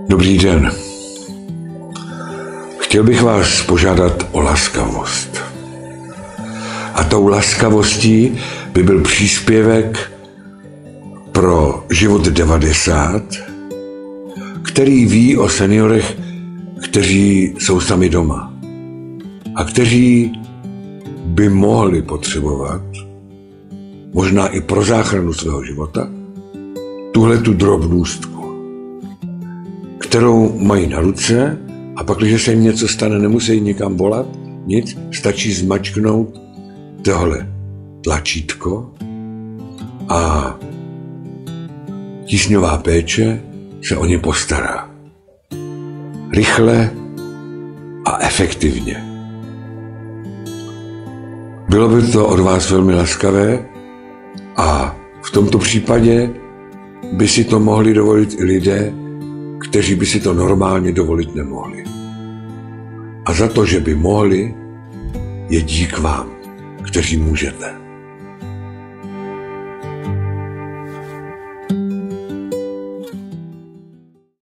Dobrý den. Chtěl bych vás požádat o laskavost. A tou laskavostí by byl příspěvek pro Život 90, který ví o seniorech, kteří jsou sami doma a kteří by mohli potřebovat, možná i pro záchranu svého života, tuhletu drobnůstku, kterou mají na ruce, a pak, když se jim něco stane, nemusí nikam volat, nic, stačí zmačknout tohle tlačítko a tísňová péče se o ně postará. Rychle a efektivně. Bylo by to od vás velmi laskavé a v tomto případě by si to mohli dovolit i lidé, kteří by si to normálně dovolit nemohli. A za to, že by mohli, je dík vám, kteří můžete.